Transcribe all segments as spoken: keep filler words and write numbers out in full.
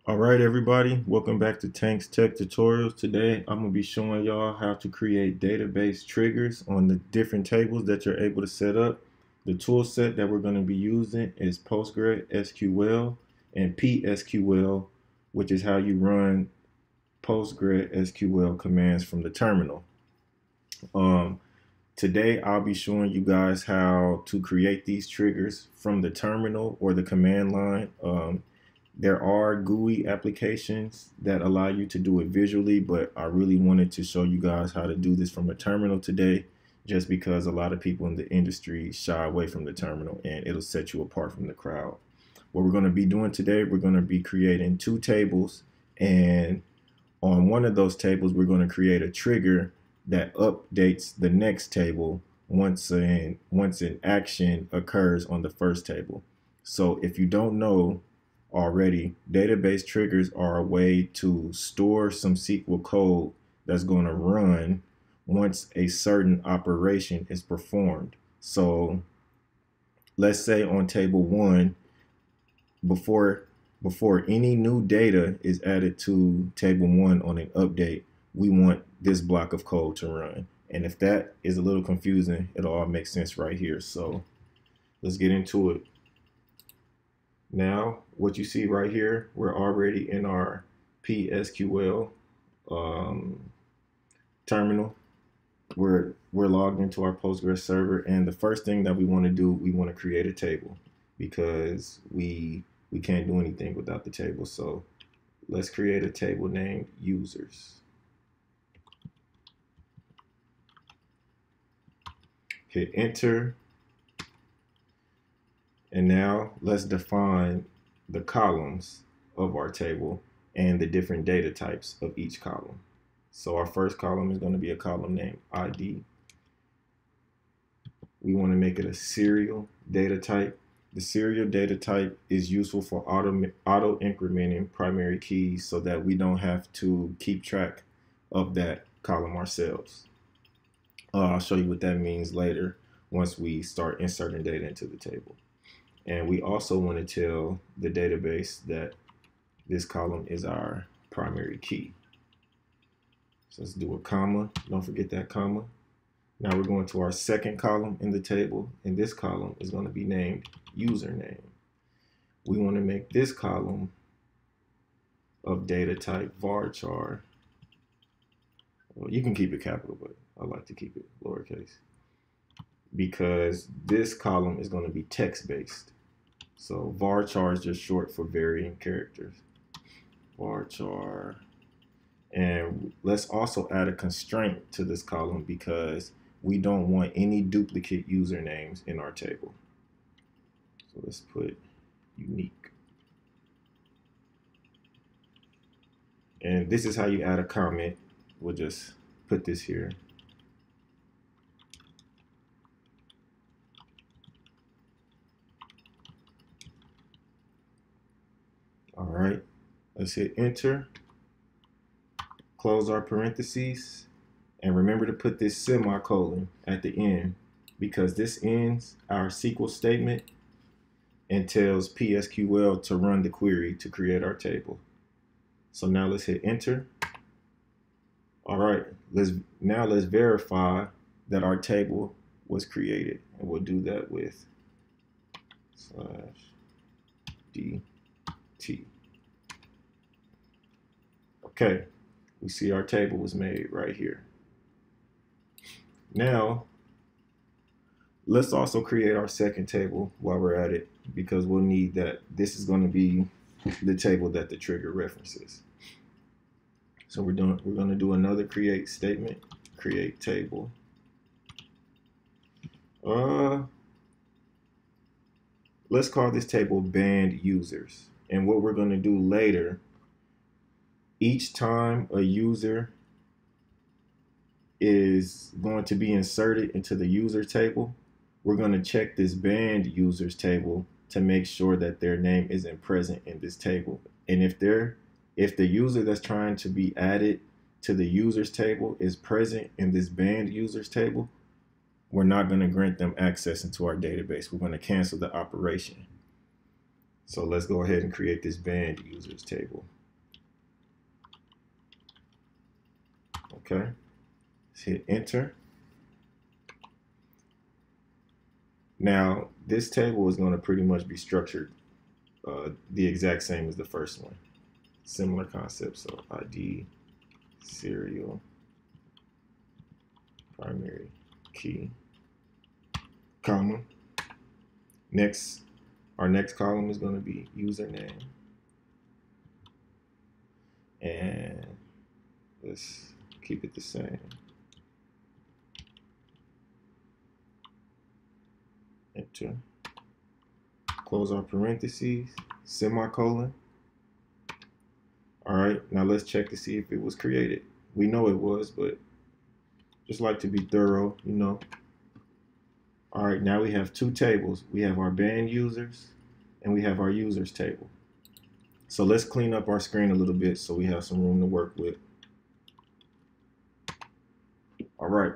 All right, everybody, welcome back to Tank's Tech Tutorials. Today, I'm going to be showing y'all how to create database triggers on the different tables that you're able to set up. The tool set that we're going to be using is PostgreSQL and P S Q L, which is how you run PostgreSQL commands from the terminal. Um, Today, I'll be showing you guys how to create these triggers from the terminal or the command line. Um, there are G U I applications that allow you to do it visually, but I really wanted to show you guys how to do this from a terminal today, just because a lot of people in the industry shy away from the terminal and it'll set you apart from the crowd. What we're going to be doing today, we're going to be creating two tables, and on one of those tables, we're going to create a trigger that updates the next table once an, once an action occurs on the first table. So if you don't know already, database triggers are a way to store some S Q L code that's going to run once a certain operation is performed. So let's say on table one, before before any new data is added to table one on an update, we want this block of code to run. And if that is a little confusing, it'll all make sense right here. So let's get into it. Now, what you see right here, we're already in our P S Q L um, terminal. We're, we're logged into our Postgres server, and the first thing that we want to do, we want to create a table, because we we can't do anything without the table. So let's create a table named users. Hit enter. And now let's define the columns of our table and the different data types of each column. So our first column is going to be a column named I D. We want to make it a serial data type. The serial data type is useful for auto, auto incrementing primary keys so that we don't have to keep track of that column ourselves. Uh, I'll show you what that means later once we start inserting data into the table. And we also want to tell the database that this column is our primary key. So let's do a comma. Don't forget that comma. Now we're going to our second column in the table, and this column is going to be named username. We want to make this column of data type varchar. Well, you can keep it capital, but I like to keep it lowercase, because this column is going to be text-based. So varchar is just short for varying characters. Varchar. And let's also add a constraint to this column, because we don't want any duplicate usernames in our table. So let's put unique. And this is how you add a comment. We'll just put this here. All right, let's hit enter. Close our parentheses, and remember to put this semicolon at the end, because this ends our S Q L statement and tells P S Q L to run the query to create our table. So now let's hit enter. All right, let's now let's verify that our table was created, and we'll do that with slash D T. Okay. We see our table was made right here. Now, let's also create our second table while we're at it, because we'll need that. This is going to be the table that the trigger references. So we're doing we're going to do another create statement, create table. Uh, let's call this table band users. And what we're going to do later, each time a user is going to be inserted into the user table, we're going to check this band users table to make sure that their name isn't present in this table. And if they're if the user that's trying to be added to the users table is present in this band users table, we're not going to grant them access into our database. We're going to cancel the operation. So let's go ahead and create this band users table. Okay, let's hit enter. Now this table is going to pretty much be structured uh, the exact same as the first one. Similar concept, so I D, serial, primary key, comma. Next, our next column is going to be username. And let's keep it the same. Enter. Close our parentheses, semicolon. All right, now let's check to see if it was created. We know it was, but just like to be thorough, you know. All right, now we have two tables. We have our band users and we have our users table. So let's clean up our screen a little bit so we have some room to work with. All right.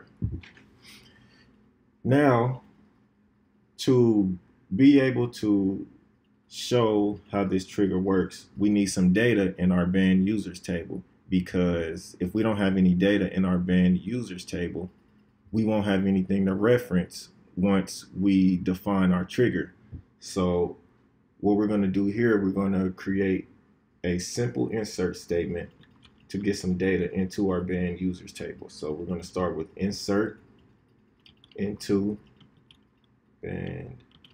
Now, to be able to show how this trigger works, we need some data in our band users table, because if we don't have any data in our band users table, we won't have anything to reference once we define our trigger. So what we're going to do here, we're going to create a simple insert statement to get some data into our band users table. So we're going to start with insert into band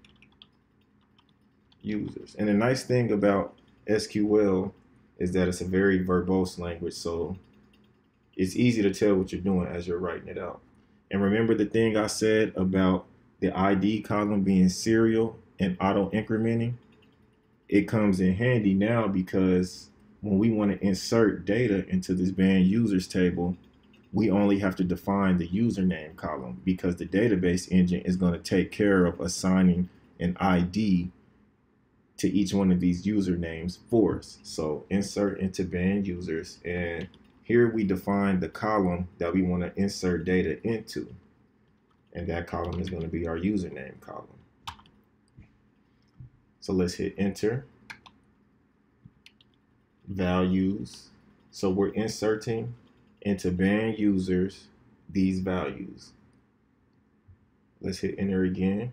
users. And the nice thing about S Q L is that it's a very verbose language, so it's easy to tell what you're doing as you're writing it out. And remember the thing I said about the I D column being serial and auto incrementing? It comes in handy now, because when we want to insert data into this band users table, we only have to define the username column, because the database engine is going to take care of assigning an I D to each one of these usernames for us. So insert into band users, and here we define the column that we want to insert data into, and that column is going to be our username column. So let's hit enter. Values. So we're inserting into band users these values. Let's hit enter again.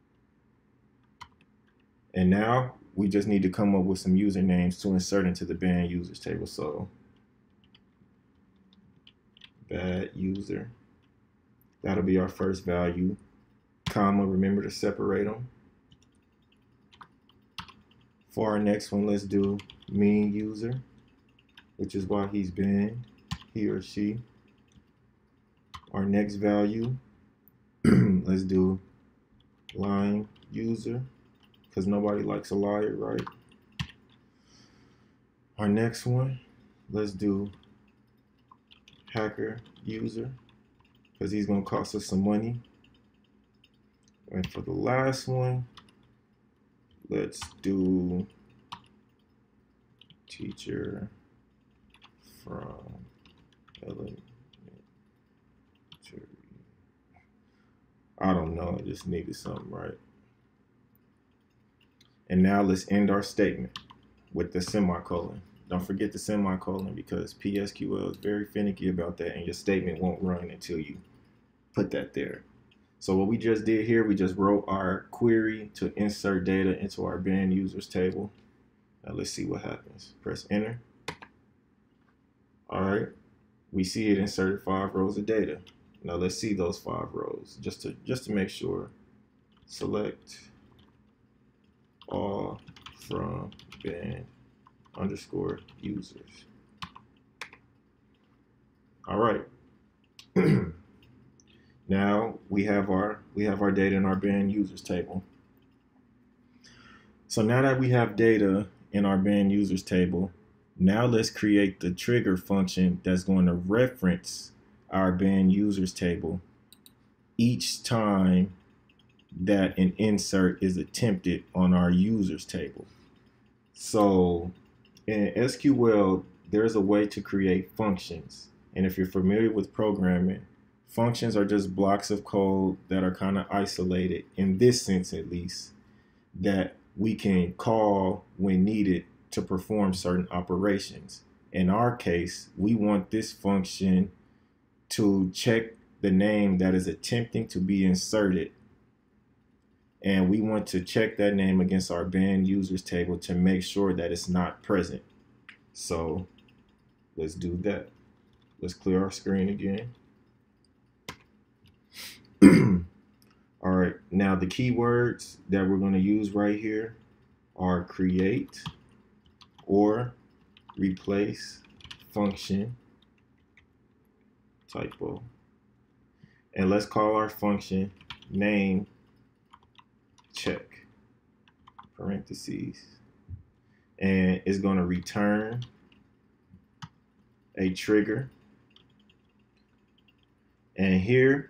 And now we just need to come up with some usernames to insert into the band users table. So bad user, that'll be our first value, comma, remember to separate them. For our next one, let's do mean user, which is why he's banned, he or she. Our next value, let's do lying user, because nobody likes a liar, right? Our next one, let's do hacker user, because he's going to cost us some money. And for the last one, let's do teacher from elementary. I don't know, I just needed something, right? And now let's end our statement with the semicolon. Don't forget the semicolon, because P S Q L is very finicky about that, and your statement won't run until you put that there. So what we just did here, we just wrote our query to insert data into our band users table. Now let's see what happens. Press enter. All right, we see it inserted five rows of data. Now let's see those five rows just to just to make sure. Select all from band underscore users. All right. Now we have our we have our data in our band users table. So now that we have data in our band users table, now let's create the trigger function that's going to reference our band users table each time that an insert is attempted on our users table. So in S Q L, there's a way to create functions. And if you're familiar with programming, functions are just blocks of code that are kind of isolated, in this sense at least, that we can call when needed to perform certain operations. In our case, we want this function to check the name that is attempting to be inserted. And we want to check that name against our banned users table to make sure that it's not present. So let's do that. Let's clear our screen again. All right, now the keywords that we're going to use right here are create or replace function typo. And let's call our function name check parentheses, and it's going to return a trigger. And here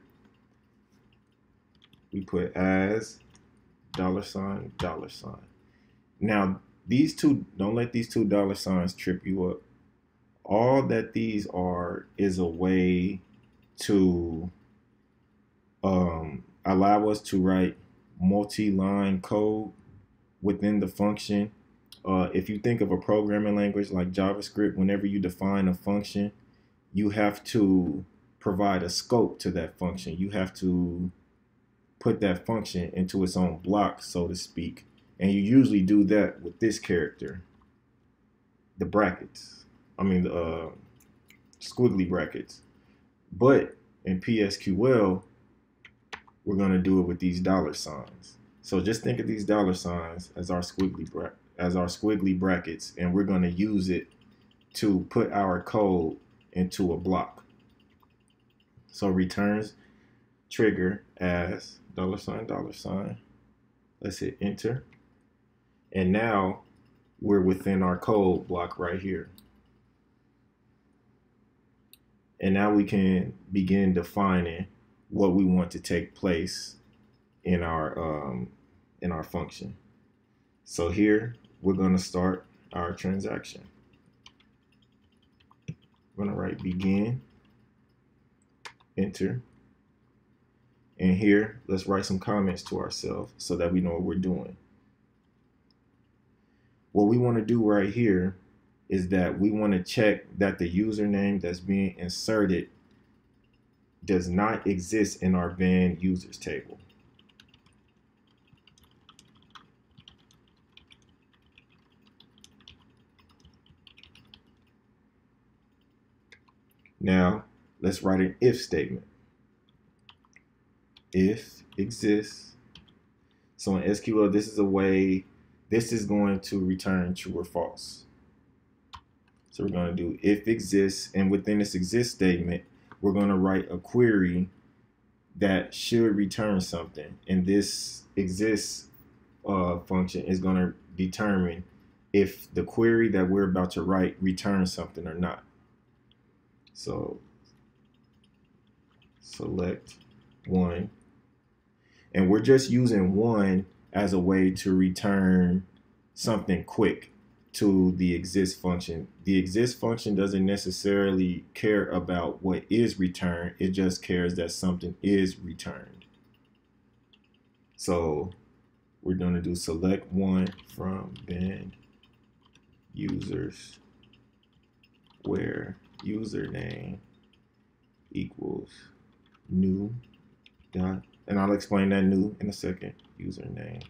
we put as dollar sign dollar sign. Now these two, don't let these two dollar signs trip you up. All that these are is a way to um, allow us to write multi-line code within the function. Uh, if you think of a programming language like JavaScript, whenever you define a function, you have to provide a scope to that function. You have to put that function into its own block, so to speak. And you usually do that with this character, the brackets. I mean, the uh, squiggly brackets. But in P S Q L, we're going to do it with these dollar signs. So just think of these dollar signs as our squiggly bra as our squiggly brackets, and we're going to use it to put our code into a block. So returns trigger as dollar sign dollar sign. Let's hit enter. And now we're within our code block right here. And now we can begin defining what we want to take place in our um, in our function. So here we're going to start our transaction. We're going to write begin, enter. And here, let's write some comments to ourselves so that we know what we're doing. What we want to do right here is that we want to check that the username that's being inserted does not exist in our banned users table. Now, let's write an if statement. If exists. So in S Q L, this is a way, this is going to return true or false. So we're going to do if exists, and within this exist statement, we're going to write a query that should return something. And this exists uh, function is going to determine if the query that we're about to write returns something or not. So select one. And we're just using one as a way to return something quick to the exist function. The exist function doesn't necessarily care about what is returned. It just cares that something is returned. So we're going to do select one from banned users where username equals new dot, and I'll explain that new in a second. Username.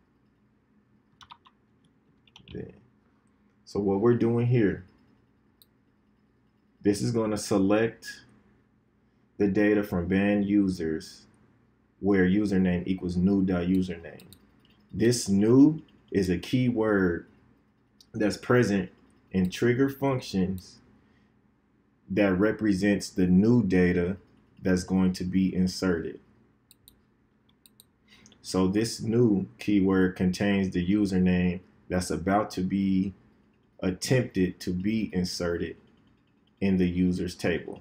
Then. So what we're doing here, this is going to select the data from banned users where username equals new dot username. This new is a keyword that's present in trigger functions that represents the new data that's going to be inserted. So this new keyword contains the username that's about to be attempted to be inserted in the users table.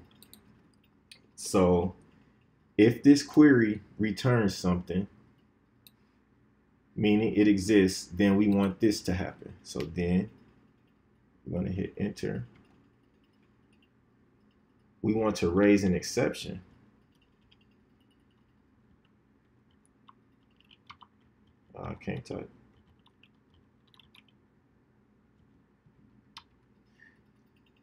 So if this query returns something, meaning it exists, then we want this to happen. So then we're going to hit enter. We want to raise an exception. I can't type.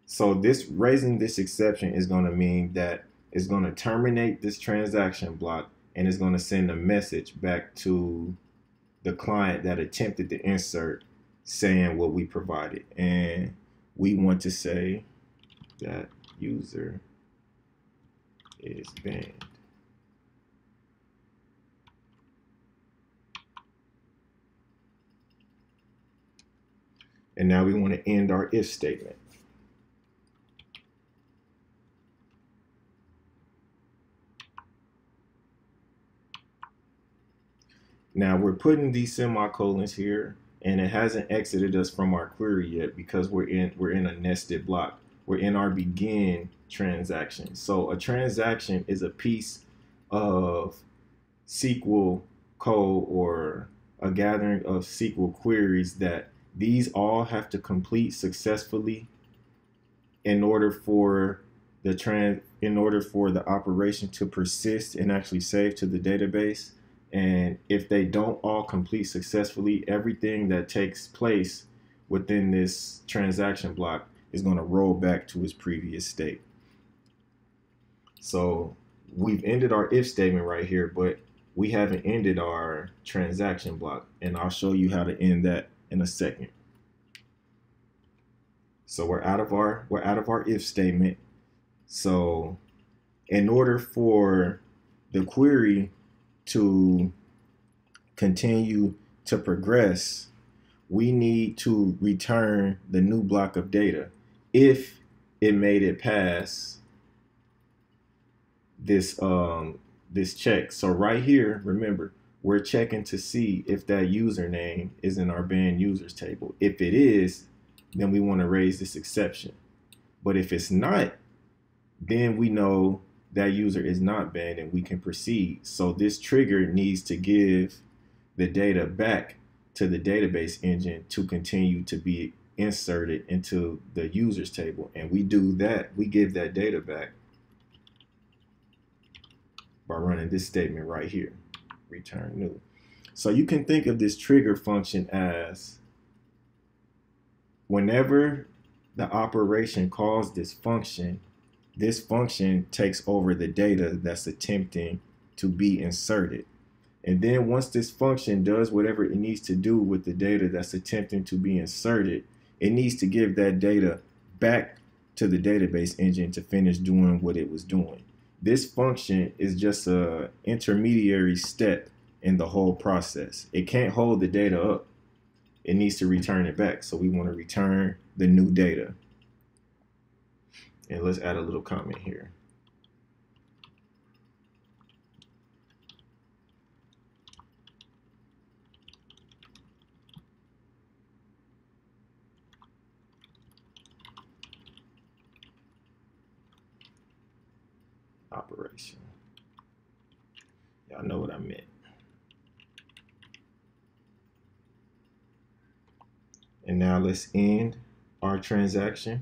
So this raising this exception is going to mean that it's going to terminate this transaction block and it's going to send a message back to the client that attempted to insert saying what we provided. And we want to say that user is banned. And now we want to end our if statement. Now we're putting these semicolons here, and it hasn't exited us from our query yet because we're in we're in a nested block. We're in our begin transaction. So a transaction is a piece of S Q L code or a gathering of S Q L queries that these all have to complete successfully in order for the trans in order for the operation to persist and actually save to the database. And if they don't all complete successfully, everything that takes place within this transaction block is going to roll back to its previous state. So we've ended our if statement right here, but we haven't ended our transaction block. And I'll show you how to end that in a second. So we're out of our we're out of our if statement. So in order for the query to continue to progress, we need to return the new block of data if it made it past this um this check. So right here, remember, we're checking to see if that username is in our banned users table. If it is, then we want to raise this exception. But if it's not, then we know that user is not banned and we can proceed. So this trigger needs to give the data back to the database engine to continue to be inserted into the users table. And we do that, we give that data back by running this statement right here, return new. So you can think of this trigger function as whenever the operation calls this function, this function takes over the data that's attempting to be inserted. And then once this function does whatever it needs to do with the data that's attempting to be inserted, it needs to give that data back to the database engine to finish doing what it was doing. This function is just an intermediary step in the whole process. It can't hold the data up. It needs to return it back. So we want to return the new data. And let's add a little comment here. Operation. Y'all know what I meant. And now let's end our transaction.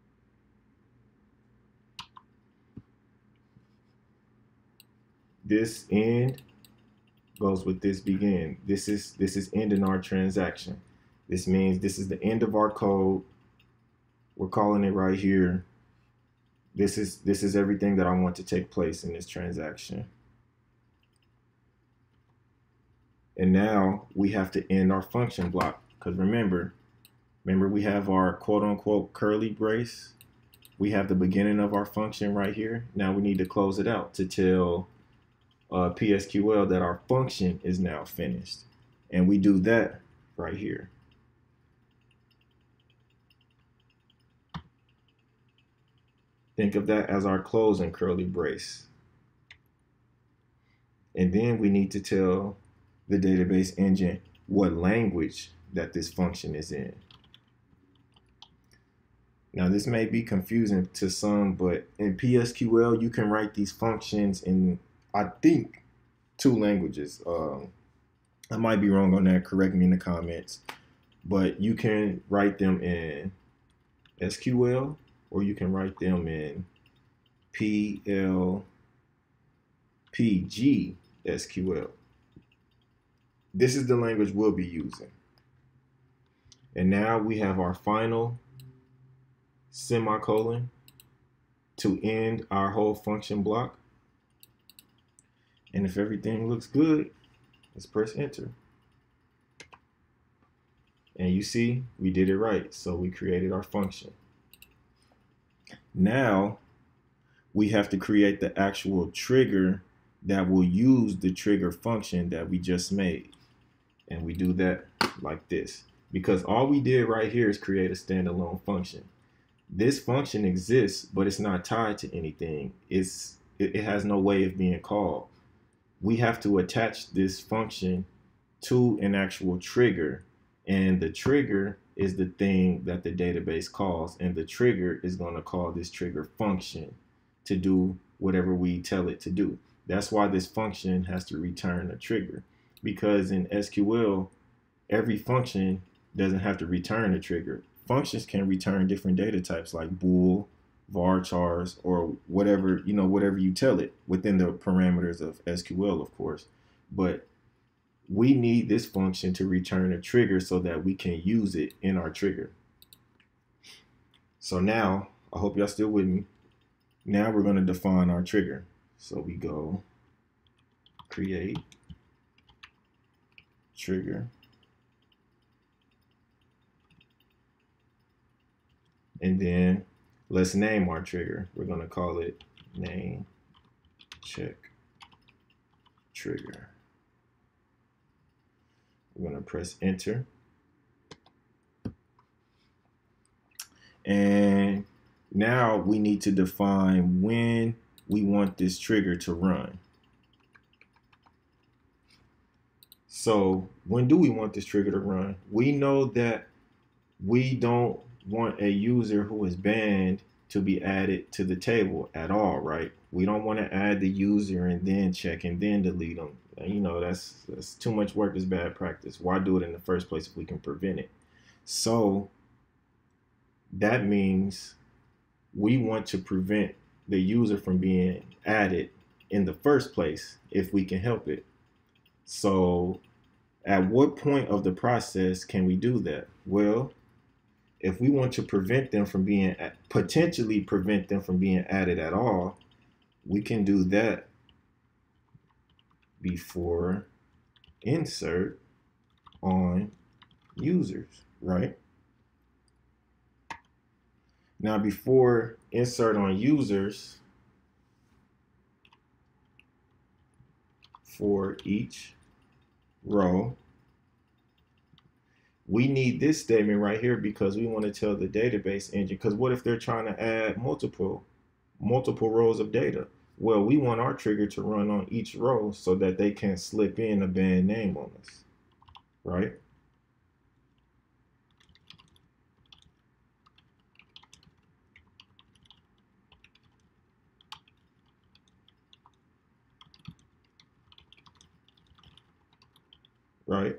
This end goes with this begin. This is this is ending our transaction. This means this is the end of our code. We're calling it right here. This is this is everything that I want to take place in this transaction. And now we have to end our function block, because remember, remember we have our quote unquote curly brace. We have the beginning of our function right here. Now we need to close it out to tell uh, P S Q L that our function is now finished. And we do that right here. Think of that as our closing curly brace. And then we need to tell the database engine what language that this function is in. Now this may be confusing to some, but in P S Q L you can write these functions in, I think, two languages. Um, I might be wrong on that, correct me in the comments. But you can write them in S Q L or you can write them in P L P G S Q L. This is the language we'll be using. And now we have our final semicolon to end our whole function block. And if everything looks good, let's press enter. And you see, we did it right. So we created our function. Now we have to create the actual trigger that will use the trigger function that we just made. And we do that like this, because all we did right here is create a standalone function. This function exists, but it's not tied to anything. It's, it, it has no way of being called. We have to attach this function to an actual trigger, and the trigger is the thing that the database calls, and the trigger is going to call this trigger function to do whatever we tell it to do. That's why this function has to return a trigger, because in S Q L, every function doesn't have to return a trigger. Functions can return different data types like bool, varchars, or whatever, you know, whatever you tell it within the parameters of S Q L, of course. But we need this function to return a trigger so that we can use it in our trigger. So now, I hope y'all still with me. Now we're going to define our trigger. So we go create trigger. And then let's name our trigger. We're going to call it name check trigger. We're going to press enter. And now we need to define when we want this trigger to run. So when do we want this trigger to run? We know that we don't want a user who is banned to be added to the table at all, right? We don't want to add the user and then check and then delete them. You know, that's, that's too much work, is bad practice. Why do it in the first place if we can prevent it? So that means we want to prevent the user from being added in the first place if we can help it. So at what point of the process can we do that? Well, if we want to prevent them from being, potentially prevent them from being added at all, we can do that before insert on users, right? Now, before insert on users, for each row, we need this statement right here because we want to tell the database engine, because what if they're trying to add multiple, multiple rows of data? Well, we want our trigger to run on each row so that they can slip in a band name on us, right? Right?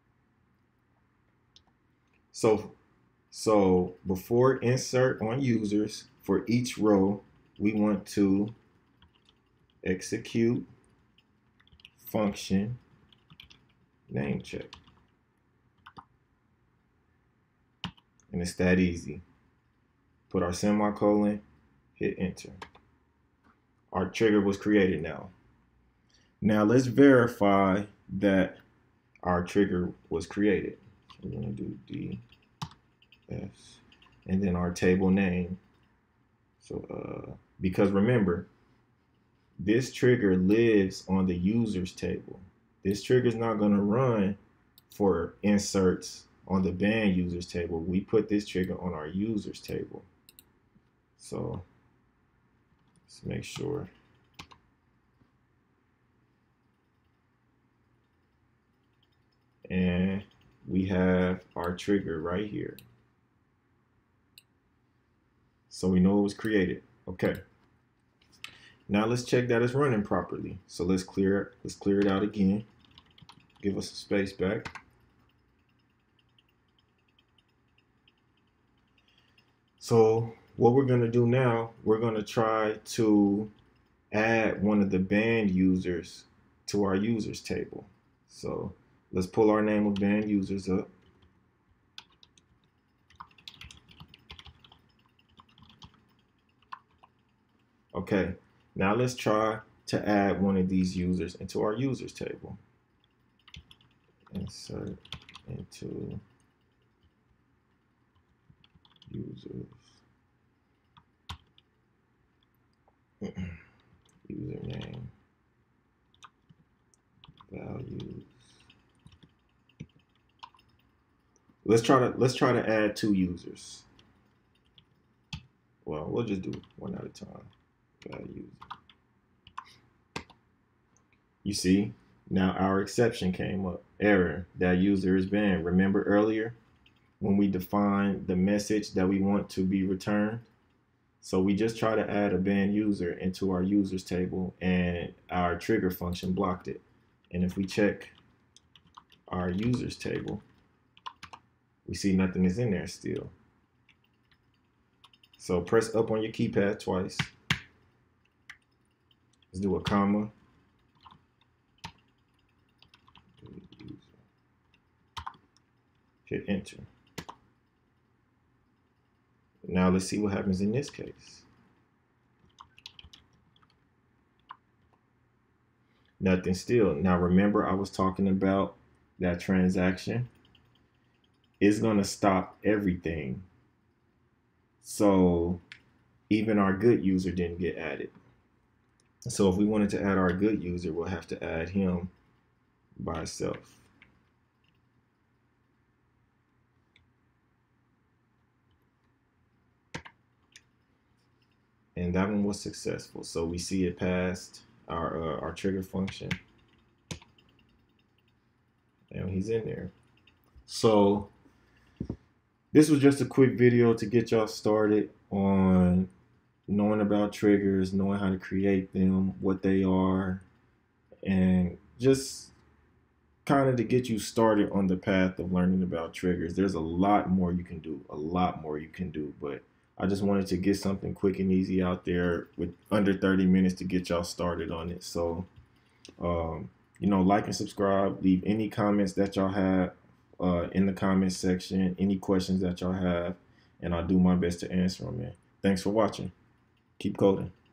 So, so before insert on users, for each row, we want to execute function name check. And it's that easy. Put our semicolon, hit enter. Our trigger was created now. Now let's verify that our trigger was created. So we're going to do D S and then our table name. So uh, because remember, this trigger lives on the users table. This trigger is not going to run for inserts on the banned users table. We put this trigger on our users table. So let's make sure. And we have our trigger right here. So we know it was created. Okay. Now let's check that it's running properly. So let's clear it. Let's clear it out again. Give us some space back. So what we're going to do now, we're going to try to add one of the banned users to our users table. So let's pull our name of banned users up. Okay, now let's try to add one of these users into our users table. Insert into users. Username, values. Let's try to let's try to add two users. Well, we'll just do one at a time. Values. You see, now our exception came up. Error, that user is banned. Remember earlier when we defined the message that we want to be returned? So we just try to add a banned user into our users table and our trigger function blocked it. And if we check our users table, we see nothing is in there still. So press up on your keypad twice. Let's do a comma. Hit enter. Now let's see what happens in this case. Nothing still. Now remember I was talking about that transaction. It's going to stop everything. So even our good user didn't get added. So if we wanted to add our good user, we'll have to add him by itself. And that one was successful. So we see it passed our uh, our trigger function, and he's in there. So this was just a quick video to get y'all started on knowing about triggers, knowing how to create them, what they are, and just kind of to get you started on the path of learning about triggers. There's a lot more you can do, a lot more you can do, but I just wanted to get something quick and easy out there with under thirty minutes to get y'all started on it. So, um, you know, like and subscribe, leave any comments that y'all have uh, in the comments section, any questions that y'all have, and I'll do my best to answer them, man. Thanks for watching. Keep coding.